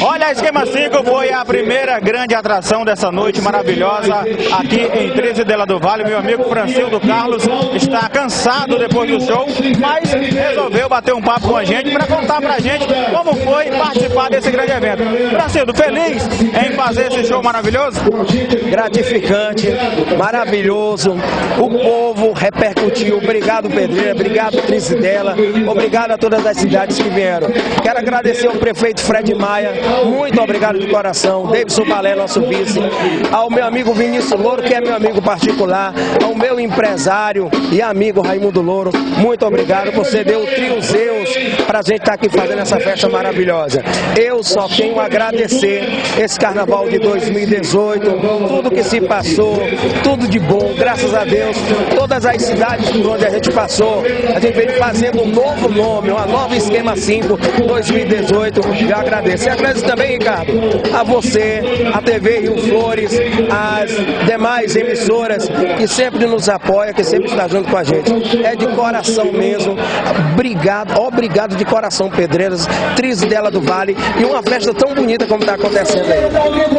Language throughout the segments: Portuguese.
Olha, a Esquema 5 foi a primeira grande atração dessa noite maravilhosa aqui em 13 do Vale. Meu amigo Francildo Carlos está cansado depois do show, mas resolveu bater um papo com a gente para contar pra gente como foi participar desse grande evento. Francildo, feliz em fazer esse show maravilhoso? Gratificante, maravilhoso. O povo repercutiu. Obrigado, Pedreira. Obrigado, Trizidela. Obrigado a todas as cidades que vieram. Quero agradecer ao prefeito Fred Maia. Muito obrigado de coração. Davidson Balé, nosso vice. Ao meu amigo Vinícius Louro, que é meu amigo particular. Ao meu empresário e amigo Raimundo Louro. Muito obrigado. Você deu o Trio Zeus pra gente estar aqui fazendo essa festa maravilhosa. Eu só tenho a agradecer esse carnaval de 2018. Tudo que se passou, tudo de bom, graças a Deus. Todas as cidades por onde a gente passou, a gente veio fazendo um novo nome, uma nova Esquema 5 2018. Eu agradeço. E agradeço também, Ricardo, a você, a TV Rio Flores, as demais emissoras que sempre nos apoia, que sempre está junto com a gente. É de coração mesmo. Obrigado de coração, Pedreiras, Trizidela do Vale, e uma festa tão bonita como está acontecendo aí.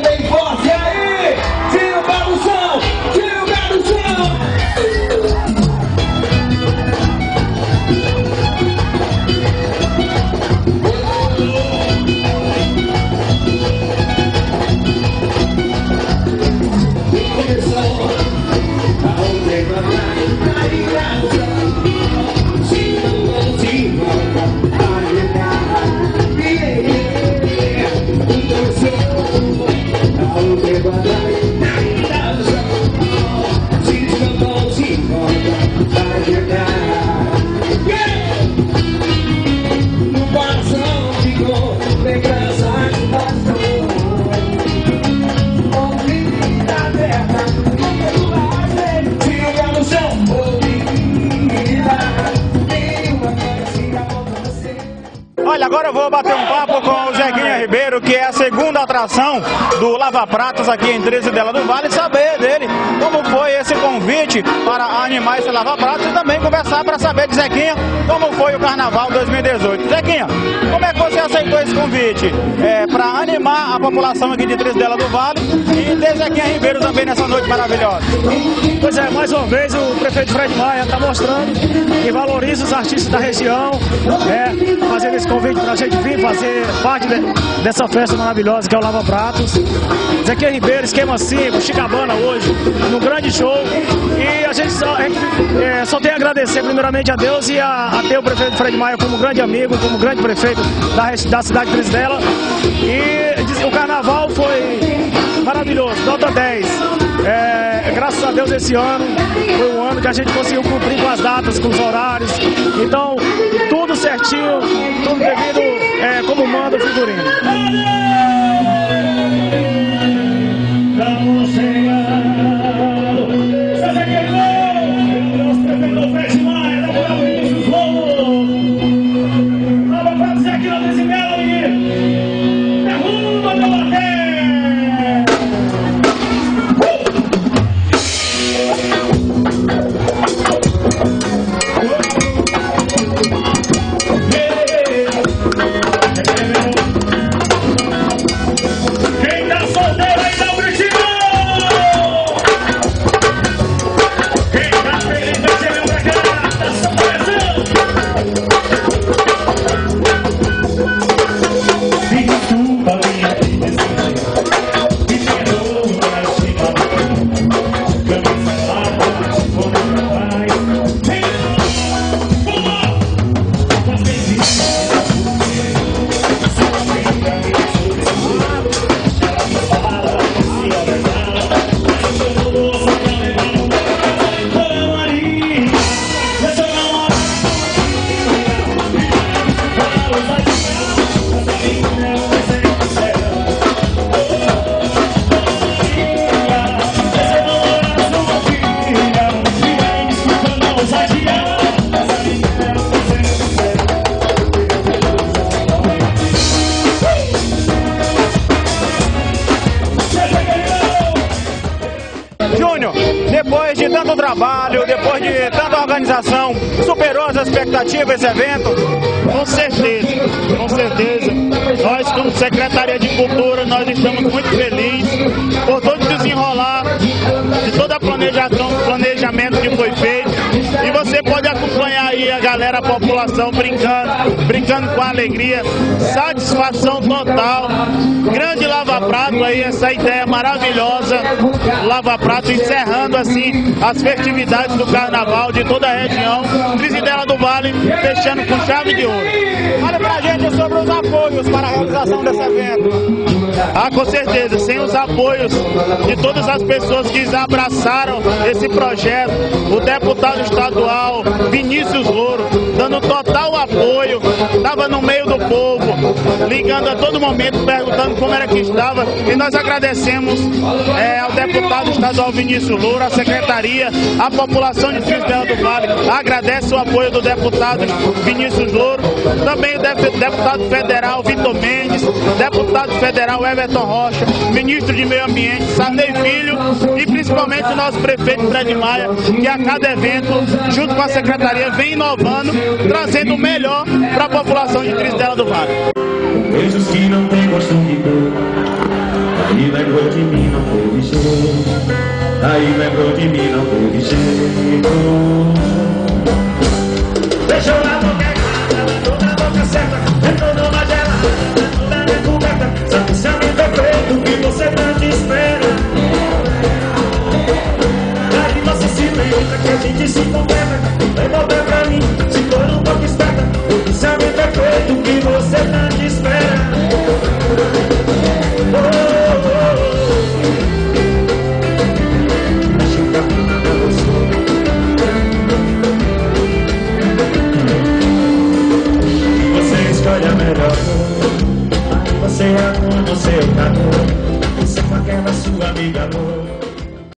Olha, agora eu vou bater um papo com o Zequinha Ribeiro, que é a segunda atração do Lava Pratos aqui em 13 do Vale, saber dele como foi esse convite para animar esse Lava Pratos e também conversar para saber de Zequinha como foi o Carnaval 2018. Zequinha, como é que você aceitou esse convite para animar a população aqui de 13 do Vale e ter Zequinha Ribeiro também nessa noite maravilhosa? Pois é, mais uma vez o prefeito Fred Maia está mostrando que valoriza os artistas da região, fazendo esse convite para a gente vir fazer parte dessa festa maravilhosa que é o Lava Pratos. Zequinha Ribeiro, Esquema 5, Chicabana hoje, num grande show. E a gente só tem a agradecer primeiramente a Deus e a ter o prefeito Fred Maia como grande amigo, como grande prefeito da cidade de Trizidela. E o carnaval foi maravilhoso, nota 10. Graças a Deus esse ano foi um ano que a gente conseguiu cumprir com as datas, com os horários. Então, tudo certinho, tudo devido como manda o figurino. trabalho, depois de tanta organização, superou as expectativas esse evento? Com certeza, com certeza. Nós, como Secretaria de Cultura, nós estamos muito felizes por todo o desenrolar de toda a planejamento que foi feito. E você pode acompanhar aí a galera, a população brincando com alegria, satisfação total. Grande Lava Prato aí, essa ideia maravilhosa, Lava Prato encerrando assim as festividades do Carnaval de toda a região, Trizidela do Vale, fechando com chave de ouro. Fale pra gente sobre os apoios para a realização desse evento. Ah, com certeza, sem os apoios de todas as pessoas que abraçaram esse projeto, o deputado estadual Vinícius Louro, dando total apoio, estava no meio do povo, ligando a todo momento, perguntando como era que estava, e nós agradecemos ao deputado estadual Vinícius Louro, a secretaria, a população de Trizidela do Vale, agradece o apoio do deputado Vinícius Louro, também o deputado federal Vitor Mendes, deputado federal Everton Rocha, ministro de Meio Ambiente Sarney Filho e principalmente o nosso prefeito Fred Maia, que a cada evento, junto com a secretaria, vem inovando, trazendo o melhor para a população de Trizidela do Vale. Beijos que não tem costume de dor, aí lembrou de mim, não teve jeito, aí lembrou de mim, não teve jeito. Beijou na boca errada, beijou na boca certa, entrou numa gelada, toda descoberta, sabe se a mim perfeito que você tanto espera. Aí você se lembra que a gente se completa, vai voltar pra mim, se for um pouco esperta, o pensamento perfeito que você tanto espera. Você escolhe a melhor cor, aí você arruma o seu calor, você com aquela sua amiga boa.